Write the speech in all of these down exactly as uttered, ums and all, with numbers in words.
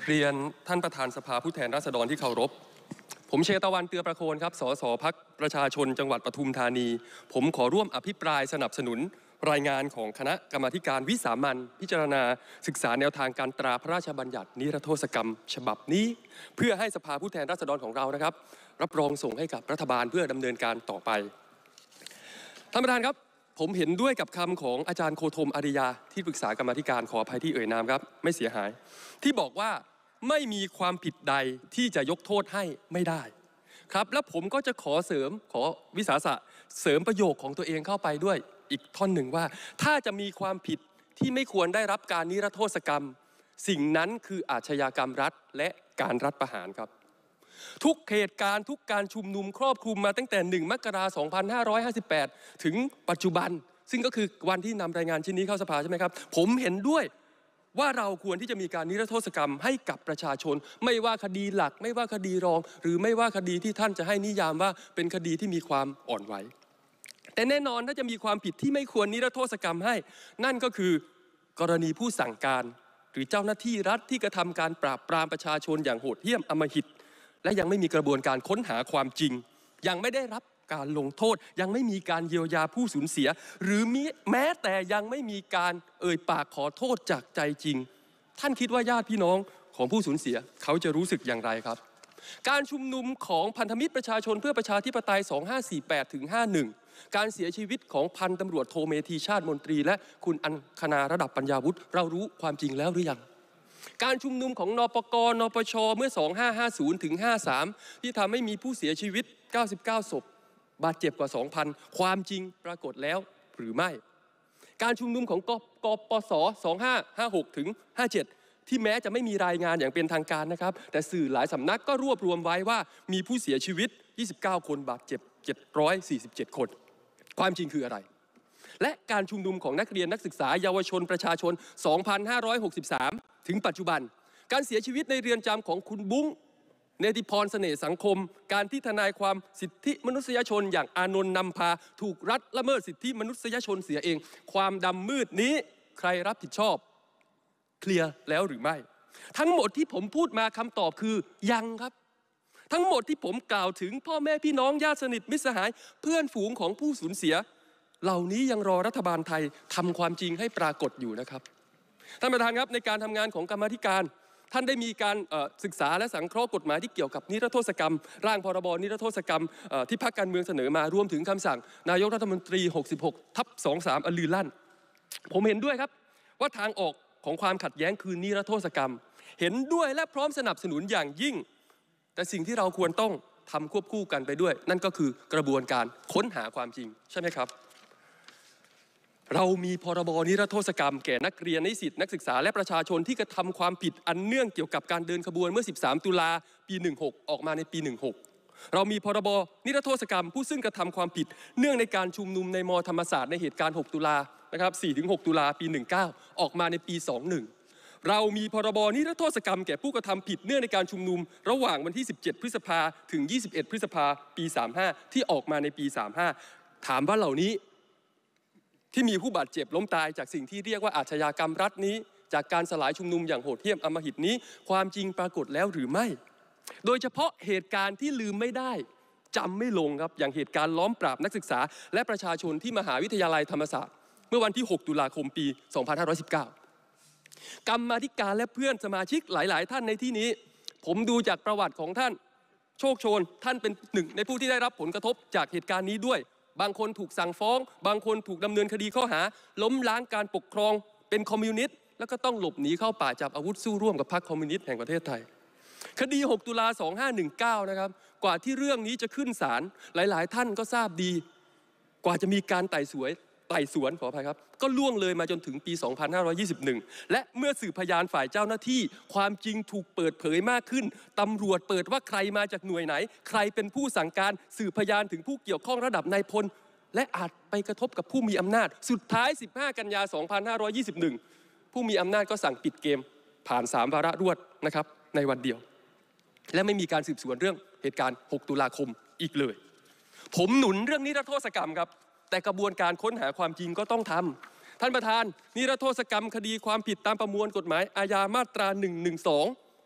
เรียนท่านประธานสภาผู้แทนราษฎรที่เคารพผมเชตวันเตือประโคนครับสสพรรคประชาชนจังหวัดปทุมธานีผมขอร่วมอภิปรายสนับสนุนรายงานของคณะกรรมาธิการวิสามัญพิจารณาศึกษาแนวทางการตราพระราชบัญญัตินิรโทษกรรมฉบับนี้เพื่อให้สภาผู้แทนราษฎรของเรานะครับรับรองส่งให้กับรัฐบาลเพื่อดำเนินการต่อไปท่านประธานครับผมเห็นด้วยกับคำของอาจารย์โคธมอาริยาที่ปรึกษากรรมาธิการขออภัยที่เอ่ยนามครับไม่เสียหายที่บอกว่าไม่มีความผิดใดที่จะยกโทษให้ไม่ได้ครับแล้วผมก็จะขอเสริมขอวิสาสะเสริมประโยคของตัวเองเข้าไปด้วยอีกท่อนหนึ่งว่าถ้าจะมีความผิดที่ไม่ควรได้รับการนิรโทษกรรมสิ่งนั้นคืออาชญากรรมรัฐและการรัฐประหารครับทุกเหตุการณ์ทุกการชุมนุมครอบคลุมมาตั้งแต่หนึ่งมกราคมสองพันห้าร้อยห้าสิบแปดถึงปัจจุบันซึ่งก็คือวันที่นำรายงานชิ้นนี้เข้าสภาใช่ไหมครับผมเห็นด้วยว่าเราควรที่จะมีการนิรโทษกรรมให้กับประชาชนไม่ว่าคดีหลักไม่ว่าคดีรองหรือไม่ว่าคดีที่ท่านจะให้นิยามว่าเป็นคดีที่มีความอ่อนไหวแต่แน่นอนถ้าจะมีความผิดที่ไม่ควรนิรโทษกรรมให้นั่นก็คือกรณีผู้สั่งการหรือเจ้าหน้าที่รัฐที่กระทำการปราบปรามประชาชนอย่างโหดเหี้ยมอำมหิตและยังไม่มีกระบวนการค้นหาความจริงยังไม่ได้รับการลงโทษยังไม่มีการเยียวยาผู้สูญเสียหรือแม้แต่ยังไม่มีการเอ่ยปากขอโทษจากใจจริงท่านคิดว่าญาติพี่น้องของผู้สูญเสียเขาจะรู้สึกอย่างไรครับการชุมนุมของพันธมิตรประชาชนเพื่อประชาธิปไตยสองห้าสี่แปดถึงห้าสิบเอ็ดการเสียชีวิตของพันตำรวจโทเมธีชาติมนตรีและคุณอัญคณาระดับปัญญาวุฒิเรารู้ความจริงแล้วหรือยังการชุมนุมของนปก.นปช.เมื่อสองพันห้าร้อยห้าสิบถึงห้าสิบสามที่ทำให้มีผู้เสียชีวิตเก้าสิบเก้าศพบาดเจ็บกว่า สองพัน ความจริงปรากฏแล้วหรือไม่การชุมนุมของกปสสองพันห้าร้อยห้าสิบหกถึงห้าสิบเจ็ดที่แม้จะไม่มีรายงานอย่างเป็นทางการนะครับแต่สื่อหลายสำนักก็รวบรวมไว้ว่ามีผู้เสียชีวิตยี่สิบเก้าคนบาดเจ็บเจ็ดร้อยสี่สิบเจ็ดคนความจริงคืออะไรและการชุมนุมของนักเรียนนักศึกษาเยาวชนประชาชนสองพันห้าร้อยหกสิบสามถึงปัจจุบันการเสียชีวิตในเรือนจำของคุณบุ้งเนติพรเสน่ห์สังคมการที่ทนายความสิทธิมนุษยชนอย่างอานนท์นำพาถูกรัฐละเมิดสิทธิมนุษยชนเสียเองความดำมืดนี้ใครรับผิดชอบเคลียร์แล้วหรือไม่ทั้งหมดที่ผมพูดมาคำตอบคือยังครับทั้งหมดที่ผมกล่าวถึงพ่อแม่พี่น้องญาติสนิทมิตรสหายเพื่อนฝูงของผู้สูญเสียเหล่านี้ยังรอรัฐบาลไทยทำความจริงให้ปรากฏอยู่นะครับท่านประธานครับในการทำงานของกรรมาธิการท่านได้มีการศึกษาและสังเคราะห์กฎหมายที่เกี่ยวกับนิรโทษกรรมร่างพรบนิรโทษกรรมที่พรรคการเมืองเสนอมารวมถึงคำสั่งนายกรัฐมนตรีหกสิบหกทับสองสิบสามอันลือลั่นผมเห็นด้วยครับว่าทางออกของความขัดแย้งคือนิรโทษกรรมเห็นด้วยและพร้อมสนับสนุนอย่างยิ่งแต่สิ่งที่เราควรต้องทำควบคู่กันไปด้วยนั่นก็คือกระบวนการค้นหาความจริงใช่ไหมครับเรามีพรบนิรโทษกรรมแก่นักเรียนนิสิตนักศึกษาและประชาชนที่กระทำความผิดอันเนื่องเกี่ยวกับการเดินขบวนเมื่อสิบสามตุลาปีสิบหกออกมาในปีสิบหกเรามีพรบนิรโทษกรรมผู้ซึ่งกระทำความผิดเนื่องในการชุมนุมในมอธรรมศาสตร์ในเหตุการณ์หกตุลานะครับ สี่ถึงหก ตุลาปีสิบเก้าออกมาในปียี่สิบเอ็ดเรามีพรบนิรโทษกรรมแก่ผู้กระทำผิดเนื่องในการชุมนุมระหว่างวันที่สิบเจ็ดพฤษภาถึงยี่สิบเอ็ดพฤษภาปีสามสิบห้าที่ออกมาในปีสามสิบห้าถามว่าเหล่านี้ที่มีผู้บาดเจ็บล้มตายจากสิ่งที่เรียกว่าอาชญากรรมรัฐนี้จากการสลายชุมนุมอย่างโหดเหี้ยมอำมหิตนี้ความจริงปรากฏแล้วหรือไม่โดยเฉพาะเหตุการณ์ที่ลืมไม่ได้จำไม่ลงครับอย่างเหตุการณ์ล้อมปราบนักศึกษาและประชาชนที่มหาวิทยาลัยธรรมศาสตร์เมื่อวันที่หกตุลาคมปีสองพันห้าร้อยสิบเก้ากรรมาธิการและเพื่อนสมาชิกหลายๆท่านในที่นี้ผมดูจากประวัติของท่านโชคโชนท่านเป็นหนึ่งในผู้ที่ได้รับผลกระทบจากเหตุการณ์นี้ด้วยบางคนถูกสั่งฟ้องบางคนถูกดำเนินคดีข้อหาล้มล้างการปกครองเป็นคอมมิวนิสต์แล้วก็ต้องหลบหนีเข้าป่าจับอาวุธสู้ร่วมกับพรรคคอมมิวนิสต์แห่งประเทศไทยคดีหกตุลาสองพันห้าร้อยสิบเก้านะครับกว่าที่เรื่องนี้จะขึ้นศาลหลายๆท่านก็ทราบดีกว่าจะมีการไต่สวนไต่สวนขออภัยครับก็ล่วงเลยมาจนถึงปีสองพันห้าร้อยยี่สิบเอ็ดและเมื่อสืบพยานฝ่ายเจ้าหน้าที่ความจริงถูกเปิดเผยมากขึ้นตำรวจเปิดว่าใครมาจากหน่วยไหนใครเป็นผู้สั่งการสืบพยานถึงผู้เกี่ยวข้องระดับนายพลและอาจไปกระทบกับผู้มีอำนาจสุดท้ายสิบห้ากันยายนสองพันห้าร้อยยี่สิบเอ็ดผู้มีอำนาจก็สั่งปิดเกมผ่านสามวาระรวดนะครับในวันเดียวและไม่มีการสืบสวนเรื่องเหตุการณ์หกตุลาคมอีกเลยผมหนุนเรื่องนิรโทษกรรมครับแต่กระบวนการค้นหาความจริงก็ต้องทำท่านประธานนิรโทษกรรมคดีความผิดตามประมวลกฎหมายอาญามาตราหนึ่งหนึ่งสอง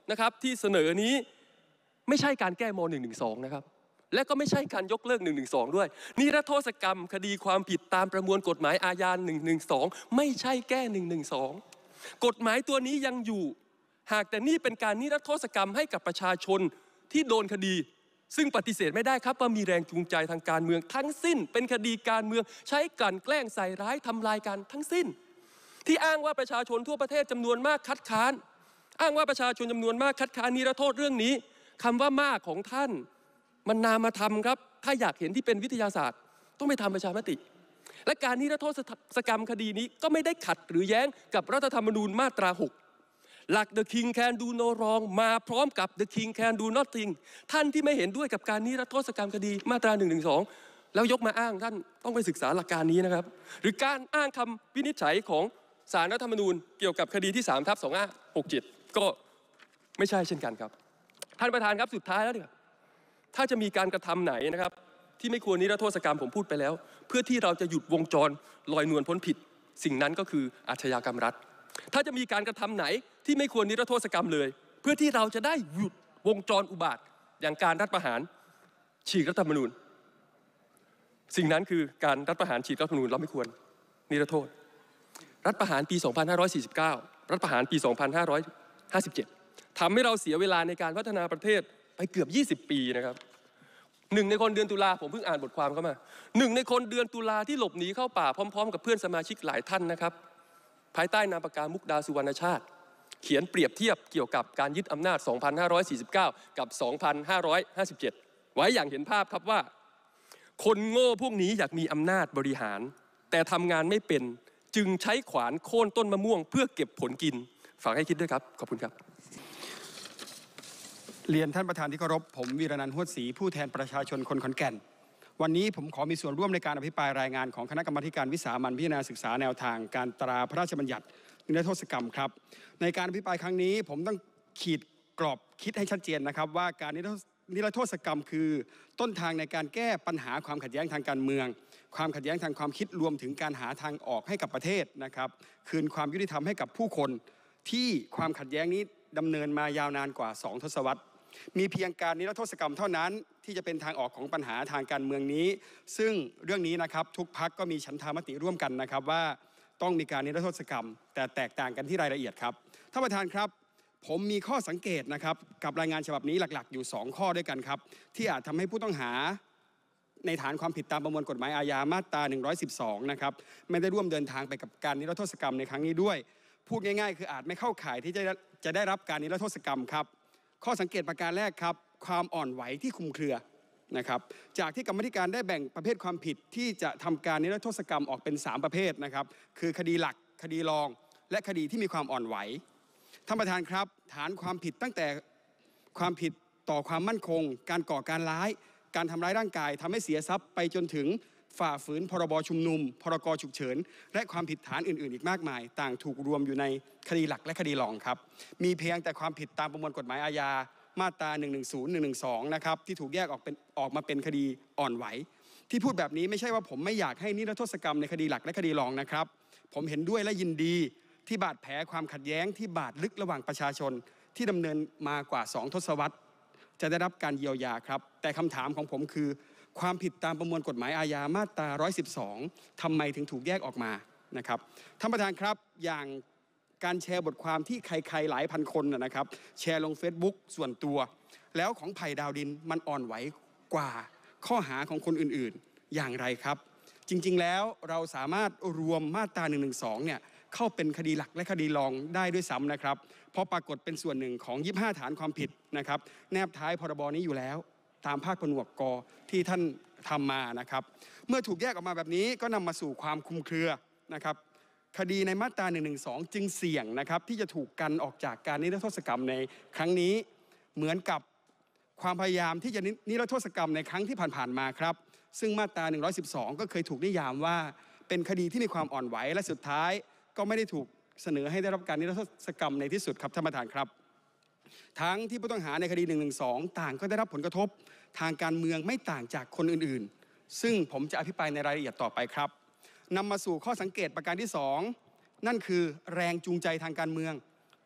นะครับที่เสนอนี้ไม่ใช่การแก้ม หนึ่งหนึ่งสอง นะครับและก็ไม่ใช่การยกเลิกหนึ่งหนึ่งสองด้วยนิรโทษกรรมคดีความผิดตามประมวลกฎหมายอาญาหนึ่งหนึ่งสองไม่ใช่แก้หนึ่งหนึ่งสองกฎหมายตัวนี้ยังอยู่หากแต่นี่เป็นการนิรโทษกรรมให้กับประชาชนที่โดนคดีซึ่งปฏิเสธไม่ได้ครับว่ามีแรงจูงใจทางการเมืองทั้งสิ้นเป็นคดีการเมืองใช้กลั่นแกล้งใส่ร้ายทำลายกันทั้งสิ้นที่อ้างว่าประชาชนทั่วประเทศจำนวนมากคัดค้านอ้างว่าประชาชนจำนวนมากคัดค้านนิรโทษเรื่องนี้คำว่ามากของท่านมันนามธรรมครับถ้าอยากเห็นที่เป็นวิทยาศาสตร์ต้องไปทำประชามติและการนิรโทษกรรมคดีนี้ก็ไม่ได้ขัดหรือแย้งกับรัฐธรรมนูญมาตราหกหลัก the king can do no wrong มาพร้อมกับ the king can do nothing ท่านที่ไม่เห็นด้วยกับการนิรโทษกรรมคดีมาตราหนึ่งหนึ่งสองแล้วยกมาอ้างท่านต้องไปศึกษาหลักการนี้นะครับหรือการอ้างคำวินิจฉัยของศาลรัฐธรรมนูญเกี่ยวกับคดีที่สามทับสองห้าหกเจ็ดก็ไม่ใช่เช่นกันครับท่านประธานครับสุดท้ายแล้วเนี่ยถ้าจะมีการกระทำไหนนะครับที่ไม่ควรนิรโทษกรรมผมพูดไปแล้วเพื่อที่เราจะหยุดวงจรลอยนวลพ้นผิดสิ่งนั้นก็คืออาชญากรรมรัฐถ้าจะมีการกระทำไหนที่ไม่ควรนิรโทษกรรมเลยเพื่อที่เราจะได้หยุดวงจรอุบาทอย่างการรัฐประหารฉีกรัฐธรรมนูญสิ่งนั้นคือการรัฐประหารฉีกรัฐธรรมนูญเราไม่ควรนิรโทษรัฐประหารปี สองพันห้าร้อยสี่สิบเก้า รัฐประหารปี สองพันห้าร้อยห้าสิบเจ็ด ทำให้เราเสียเวลาในการพัฒนาประเทศไปเกือบยี่สิบปีนะครับหนึ่งในคนเดือนตุลาผมเพิ่งอ่านบทความเข้ามาหนึ่งในคนเดือนตุลาที่หลบหนีเข้าป่าพร้อมๆกับเพื่อนสมาชิกหลายท่านนะครับภายใต้นามปากกามุกดาสุวรรณชาติเขียนเปรียบเทียบเกี่ยวกับการยึดอำนาจ สองพันห้าร้อยสี่สิบเก้า กับ สองพันห้าร้อยห้าสิบเจ็ด ไว้อย่างเห็นภาพครับว่าคนโง่พวกนี้อยากมีอำนาจบริหารแต่ทำงานไม่เป็นจึงใช้ขวานโค่นต้นมะม่วงเพื่อเก็บผลกินฝากให้คิดด้วยครับขอบคุณครับเรียนท่านประธานที่เคารพผมวีรนันท์ฮวดศรีผู้แทนประชาชนคนขอนแก่นวันนี้ผมขอมีส่วนร่วมในการอภิปรายรายงานของคณะกรรมาการวิสามัญพิจารณาศึกษาแนวทางการตราพระราชบัญญัตินิรโทษกรรมครับในการอภิปรายครั้งนี้ผมต้องขีดกรอบคิดให้ชัดเจนนะครับว่าการนิรโทษกรรมคือต้นทางในการแก้ปัญหาความขัดแย้งทางการเมืองความขัดแย้งทางความคิดรวมถึงการหาทางออกให้กับประเทศนะครับคืนความยุติธรรมให้กับผู้คนที่ความขัดแย้งนี้ดำเนินมายาวนานกว่าสองทศวรรษมีเพียงการนิรโทษกรรมเท่านั้นที่จะเป็นทางออกของปัญหาทางการเมืองนี้ซึ่งเรื่องนี้นะครับทุกพรรคก็มีฉันทามติร่วมกันนะครับว่าต้องมีการนิรโทษกรรมแต่แตกต่างกันที่รายละเอียดครับท่านประธานครับผมมีข้อสังเกตนะครับกับรายงานฉบับนี้หลักๆอยู่สองข้อด้วยกันครับที่อาจทำให้ผู้ต้องหาในฐานความผิดตามประมวลกฎหมายอาญามาตราหนึ่งร้อยสิบสองนะครับไม่ได้ร่วมเดินทางไปกับการนิรโทษกรรมในครั้งนี้ด้วยพูดง่ายๆคืออาจไม่เข้าข่ายที่จะจะได้รับการนิรโทษกรรมครับข้อสังเกตประการแรกครับความอ่อนไหวที่คลุมเครือนะครับจากที่กรรมธิการได้แบ่งประเภทความผิดที่จะทำการนิรโทษกรรมออกเป็นสามประเภทนะครับคือคดีหลักคดีรองและคดีที่มีความอ่อนไหวท่านประธานครับฐานความผิดตั้งแต่ความผิดต่อความมั่นคงการก่อการร้ายการทำร้ายร่างกายทำให้เสียทรัพย์ไปจนถึงฝ่าฝืนพรบชุมนุมพรกฉุกเฉินและความผิดฐานอื่นๆอีกมากมายต่างถูกรวมอยู่ในคดีหลักและคดีรองครับมีเพียงแต่ความผิดตามประมวลกฎหมายอาญามาตราหนึ่งหนึ่งศูนย์ หนึ่งหนึ่งสองนะครับที่ถูกแยกออกเป็นออกมาเป็นคดีอ่อนไหวที่พูดแบบนี้ไม่ใช่ว่าผมไม่อยากให้นิรโทษกรรมในคดีหลักและคดีรองนะครับผมเห็นด้วยและยินดีที่บาดแผลความขัดแย้งที่บาดลึกระหว่างประชาชนที่ดำเนินมากว่าสองทศวรรษจะได้รับการเยียวยาครับแต่คำถามของผมคือความผิดตามประมวลกฎหมายอาญามาตราหนึ่งร้อยสิบสองทำไมถึงถูกแยกออกมานะครับท่านประธานครับอย่างการแชร์บทความที่ใครๆหลายพันคนนะครับแชร์ลง Facebook ส่วนตัวแล้วของไผ่ดาวดินมันอ่อนไหวกว่าข้อหาของคนอื่นๆอย่างไรครับจริงๆแล้วเราสามารถรวมมาตราหนึ่งหนึ่งสองเนี่ยเข้าเป็นคดีหลักและคดีรองได้ด้วยซ้ำนะครับเพราะปรากฏเป็นส่วนหนึ่งของยี่สิบห้าฐานความผิดนะครับแนบท้ายพรบนี้อยู่แล้วตามภาคผนวกกที่ท่านทำมานะครับเมื่อถูกแยกออกมาแบบนี้ก็นำมาสู่ความคลุมเครือนะครับคดีในมาตราหนึ่งหนึ่งสองจึงเสี่ยงนะครับที่จะถูกกันออกจากการนิรโทษกรรมในครั้งนี้เหมือนกับความพยายามที่จะนิรโทษกรรมในครั้งที่ผ่านๆมาครับซึ่งมาตราหนึ่งร้อยสิบสองก็เคยถูกนิยามว่าเป็นคดีที่มีความอ่อนไหวและสุดท้ายก็ไม่ได้ถูกเสนอให้ได้รับการนิรโทษกรรมในที่สุดครับท่านประธานครับทั้งที่ผู้ต้องหาในคดีหนึ่งหนึ่งสองต่างก็ได้รับผลกระทบทางการเมืองไม่ต่างจากคนอื่นๆซึ่งผมจะอภิปรายในรายละเอียดต่อไปครับนำมาสู่ข้อสังเกตประการที่สองนั่นคือแรงจูงใจทางการเมือง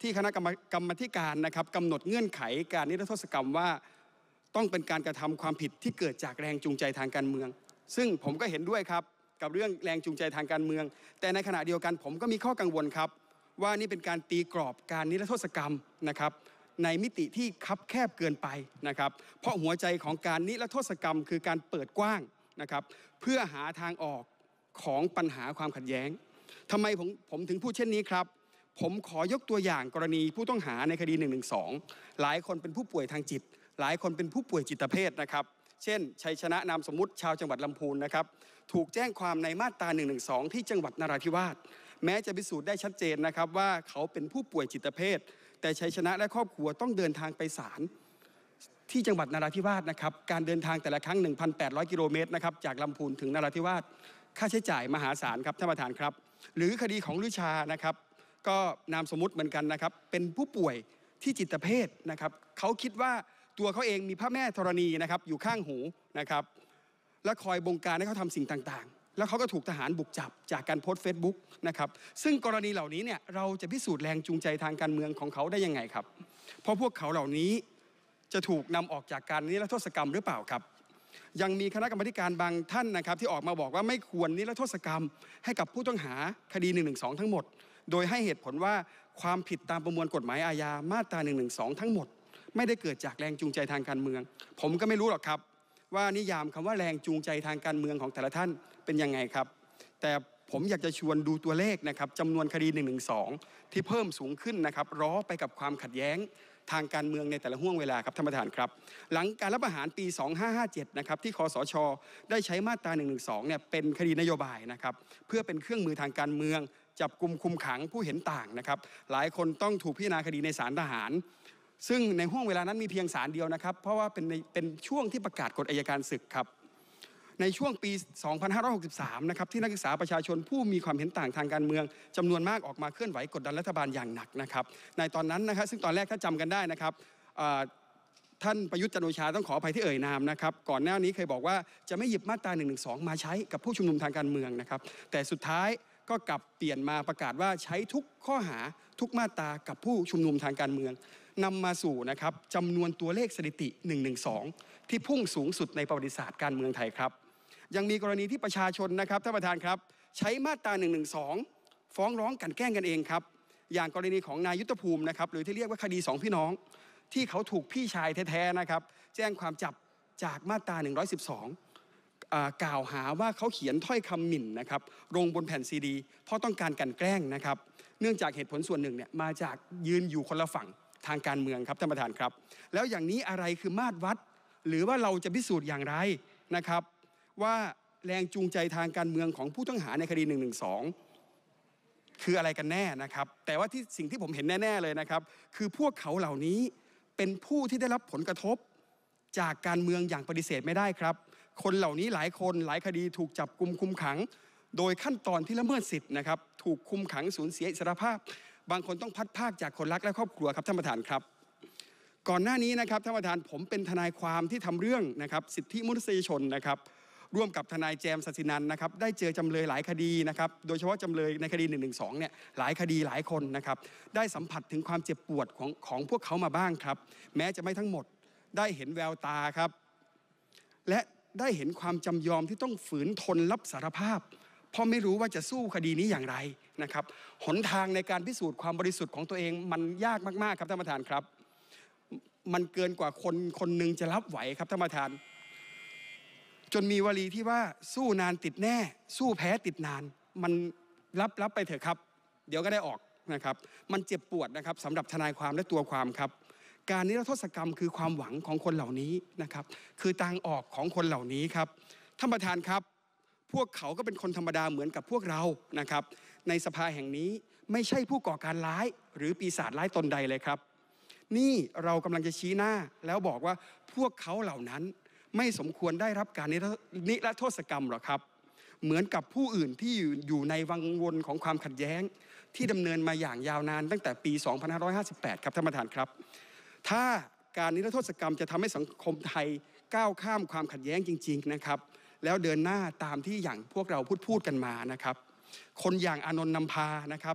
ที่คณะกรรมกรรมธิการนะครับกำหนดเงื่อนไขการนิรโทษกรรมว่าต้องเป็นการกระทำความผิดที่เกิดจากแรงจูงใจทางการเมืองซึ่งผมก็เห็นด้วยครับกับเรื่องแรงจูงใจทางการเมืองแต่ในขณะเดียวกันผมก็มีข้อกังวลครับว่านี่เป็นการตีกรอบการนิรโทษกรรมนะครับในมิติที่คับแคบเกินไปนะครับเพราะหัวใจของการนิรโทษกรรมคือการเปิดกว้างนะครับเพื่อหาทางออกของปัญหาความขัดแย้งทำไมผมผมถึงพูดเช่นนี้ครับผมขอยกตัวอย่างกรณีผู้ต้องหาในคดีหนึ่งหนึ่งสองหลายคนเป็นผู้ป่วยทางจิตหลายคนเป็นผู้ป่วยจิตเภทนะครับเช่นชัยชนะนามสมมุติชาวจังหวัดลำพูนนะครับถูกแจ้งความในมาตราหนึ่งหนึ่งสองที่จังหวัดนราธิวาสแม้จะพิสูจน์ได้ชัดเจนนะครับว่าเขาเป็นผู้ป่วยจิตเภทแต่ชัยชนะและครอบครัวต้องเดินทางไปศาลที่จังหวัดนราธิวาสนะครับการเดินทางแต่ละครั้ง หนึ่งพันแปดร้อย กิโลเมตรนะครับจากลำพูนถึงนราธิวาสค่าใช้จ่ายมหาศาลครับท่านประธานครับหรือคดีของลือชานะครับก็นามสมมุติเหมือนกันนะครับเป็นผู้ป่วยที่จิตเภทนะครับเขาคิดว่าตัวเขาเองมีพระแม่ธรณีนะครับอยู่ข้างหูนะครับและคอยบงการให้เขาทำสิ่งต่างๆแล้วเขาก็ถูกทหารบุกจับจากการโพสต์เฟซบุ๊กนะครับซึ่งกรณีเหล่านี้เนี่ยเราจะพิสูจน์แรงจูงใจทางการเมืองของเขาได้ยังไงครับเพราะพวกเขาเหล่านี้จะถูกนำออกจากการนิรโทษกรรมหรือเปล่าครับยังมีคณะกรรมการบางท่านนะครับที่ออกมาบอกว่าไม่ควรนิรโทษกรรมให้กับผู้ต้องหาคดีหนึ่งหนึ่งสองทั้งหมดโดยให้เหตุผลว่าความผิดตามประมวลกฎหมายอาญามาตราหนึ่งหนึ่งสองทั้งหมดไม่ได้เกิดจากแรงจูงใจทางการเมืองผมก็ไม่รู้หรอกครับว่านิยามคำว่าแรงจูงใจทางการเมืองของแต่ละท่านเป็นยังไงครับแต่ผมอยากจะชวนดูตัวเลขนะครับจำนวนคดีหนึ่งหนึ่งสองที่เพิ่มสูงขึ้นนะครับล้อไปกับความขัดแย้งทางการเมืองในแต่ละห่วงเวลาครับท่านประธานครับหลังการรัฐประหารปีสองห้าห้าเจ็ดนะครับที่คสช.ได้ใช้มาตราหนึ่งหนึ่งสองเนี่ยเป็นคดีนโยบายนะครับเพื่อเป็นเครื่องมือทางการเมืองจับกุมคุมขังผู้เห็นต่างนะครับหลายคนต้องถูกพิจารณาคดีในศาลทหารซึ่งในห่วงเวลานั้นมีเพียงศาลเดียวนะครับเพราะว่าเป็นในเป็นช่วงที่ประกาศกฎอัยการศึกครับในช่วงปี สองพันห้าร้อยหกสิบสาม นะครับที่นักศึกษาประชาชนผู้มีความเห็นต่างทางการเมืองจำนวนมากออกมาเคลื่อนไหวกดดันรัฐบาลอย่างหนักนะครับในตอนนั้นนะครับซึ่งตอนแรกถ้าจำกันได้นะครับท่านประยุทธ์จันทร์โอชาต้องขออภัยที่เอ่ยนามนะครับก่อนหน้านี้เคยบอกว่าจะไม่หยิบมาตราหนึ่งหนึ่งสองมาใช้กับผู้ชุมนุมทางการเมืองนะครับแต่สุดท้ายก็กลับเปลี่ยนมาประกาศว่าใช้ทุกข้อหาทุกมาตรากับผู้ชุมนุมทางการเมืองนำมาสู่นะครับจำนวนตัวเลขสถิติหนึ่งหนึ่งสองที่พุ่งสูงสุดในประวัติศาสตร์การเมืองไทยครับยังมีกรณีที่ประชาชนนะครับท่านประธานครับใช้มาตราหนึ่งหนึ่งสองฟ้องร้องกันแกล้งกันเองครับอย่างกรณีของนายยุทธภูมินะครับหรือที่เรียกว่าคดีสองพี่น้องที่เขาถูกพี่ชายแท้ๆนะครับแจ้งความจับจากมาตราหนึ่งร้อยสิบสองกล่าวหาว่าเขาเขียนถ้อยคำหมิ่นนะครับลงบนแผ่นซีดีเพราะต้องการกันแกล้งนะครับเนื่องจากเหตุผลส่วนหนึ่งเนี่ยมาจากยืนอยู่คนละฝั่งทางการเมืองครับท่านประธานครับแล้วอย่างนี้อะไรคือมาตรวัดหรือว่าเราจะพิสูจน์อย่างไรนะครับว่าแรงจูงใจทางการเมืองของผู้ต้องหาในคดีหนึ่งหนึ่งสองคืออะไรกันแน่นะครับแต่ว่าที่สิ่งที่ผมเห็นแน่ๆเลยนะครับคือพวกเขาเหล่านี้เป็นผู้ที่ได้รับผลกระทบจากการเมืองอย่างปฏิเสธไม่ได้ครับคนเหล่านี้หลายคนหลายคดีถูกจับกุมคุมขังโดยขั้นตอนที่ละเมิดสิทธิ์นะครับถูกคุมขังสูญเสียอิสรภาพบางคนต้องพัดภาคจากคนรักและครอบครัวครับท่านประธานครับก่อนหน้านี้นะครับท่านประธานผมเป็นทนายความที่ทำเรื่องนะครับสิทธิมนุษยชนนะครับร่วมกับทนายแจมศักดิ์สินันท์นะครับได้เจอจำเลยหลายคดีนะครับโดยเฉพาะจำเลยในคดีหนึ่งหนึ่งสองเนี่ยหลายคดีหลายคนนะครับได้สัมผัสถึงความเจ็บปวดของของพวกเขามาบ้างครับแม้จะไม่ทั้งหมดได้เห็นแววตาครับและได้เห็นความจำยอมที่ต้องฝืนทนรับสารภาพเพราะไม่รู้ว่าจะสู้คดีนี้อย่างไรนะครับหนทางในการพิสูจน์ความบริสุทธิ์ของตัวเองมันยากมากๆครับท่านประธานครับมันเกินกว่าคนคนหนึ่งจะรับไหวครับท่านประธานจนมีวลีที่ว่าสู้นานติดแน่สู้แพ้ติดนานมันรับรับไปเถอะครับเดี๋ยวก็ได้ออกนะครับมันเจ็บปวดนะครับสำหรับทนายความและตัวความครับการนิรโทษกรรมคือความหวังของคนเหล่านี้นะครับคือทางออกของคนเหล่านี้ครับท่านประธานครับพวกเขาก็เป็นคนธรรมดาเหมือนกับพวกเรานะครับในสภาแห่งนี้ไม่ใช่ผู้ก่อการร้ายหรือปีศาจร้ายตนใดเลยครับนี่เรากำลังจะชี้หน้าแล้วบอกว่าพวกเขาเหล่านั้นไม่สมควรได้รับการนิรโทษกรรมหรอกครับเหมือนกับผู้อื่นที่อยู่ในวังวนของความขัดแย้งที่ดำเนินมาอย่างยาวนานตั้งแต่ปีสองพันห้าร้อยห้าสิบแปดครับท่านประธานครับถ้าการนิรโทษกรรมจะทำให้สังคมไทยก้าวข้ามความขัดแย้งจริงๆนะครับแล้วเดินหน้าตามที่อย่างพวกเราพูดพูดกันมานะครับคนอย่างอานนท์นำพานะครับ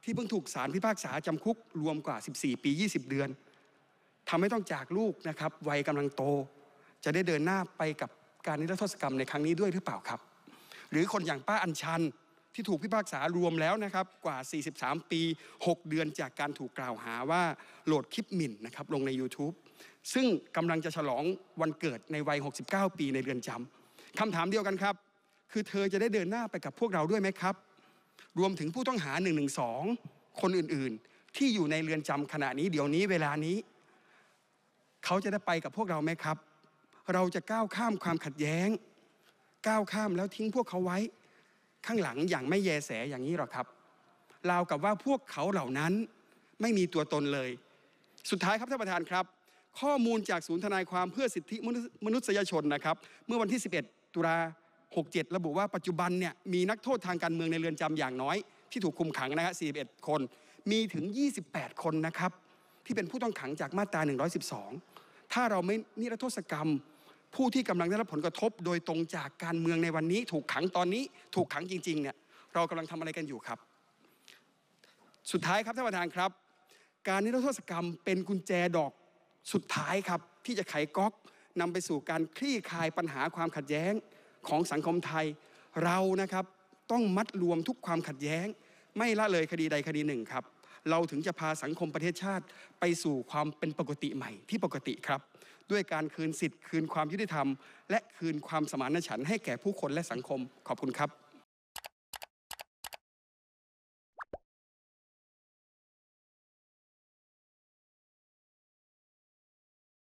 ที่เพิ่งถูกศาลพิพากษาจำคุกรวมกว่าสิบสี่ปียี่สิบเดือนทำให้ต้องจากลูกนะครับวัยกำลังโตจะได้เดินหน้าไปกับการนิรโทษกรรมในครั้งนี้ด้วยหรือเปล่าครับหรือคนอย่างป้าอัญชันที่ถูกพิพากษารวมแล้วนะครับกว่าสี่สิบสามปีหกเดือนจากการถูกกล่าวหาว่าโหลดคลิปหมิ่นนะครับลงใน ยูทูบ ซึ่งกำลังจะฉลองวันเกิดในวัยหกสิบเก้าปีในเรือนจำคำถามเดียวกันครับคือเธอจะได้เดินหน้าไปกับพวกเราด้วยไหมครับรวมถึงผู้ต้องหาหนึ่งหนึ่งสองคนอื่นๆที่อยู่ในเรือนจำขณะนี้เดี๋ยวนี้เวลานี้เขาจะได้ไปกับพวกเราไหมครับเราจะก้าวข้ามความขัดแย้งก้าวข้ามแล้วทิ้งพวกเขาไว้ข้างหลังอย่างไม่แยแสอย่างนี้หรอครับราวกับว่าพวกเขาเหล่านั้นไม่มีตัวตนเลยสุดท้ายครับท่านประธานครับข้อมูลจากศูนย์ทนายความเพื่อสิทธิมนุษยชนนะครับเมื่อวันที่สิบเอ็ดตุลาหกเจ็ดระบุว่าปัจจุบันเนี่ยมีนักโทษทางการเมืองในเรือนจำอย่างน้อยที่ถูกคุมขังนะฮะสี่สิบเอ็ดคนมีถึงยี่สิบแปดคนนะครับที่เป็นผู้ต้องขังจากมาตราหนึ่งร้อยสิบสองถ้าเราไม่นิรโทษกรรมผู้ที่กำลังได้รับผลกระทบโดยตรงจากการเมืองในวันนี้ถูกขังตอนนี้ถูกขังจริงๆเนี่ยเรากำลังทำอะไรกันอยู่ครับสุดท้ายครับท่านประธานครับการนิรโทษกรรมเป็นกุญแจดอกสุดท้ายครับที่จะไขก๊อกนำไปสู่การคลี่คลายปัญหาความขัดแย้งของสังคมไทยเรานะครับต้องมัดรวมทุกความขัดแย้งไม่ละเลยคดีใดคดีหนึ่งครับเราถึงจะพาสังคมประเทศชาติไปสู่ความเป็นปกติใหม่ที่ปกติครับด้วยการคืนสิทธิ์คืนความยุติธรรมและคืนความสมานฉันท์ให้แก่ผู้คนและสังคมขอบคุณครับ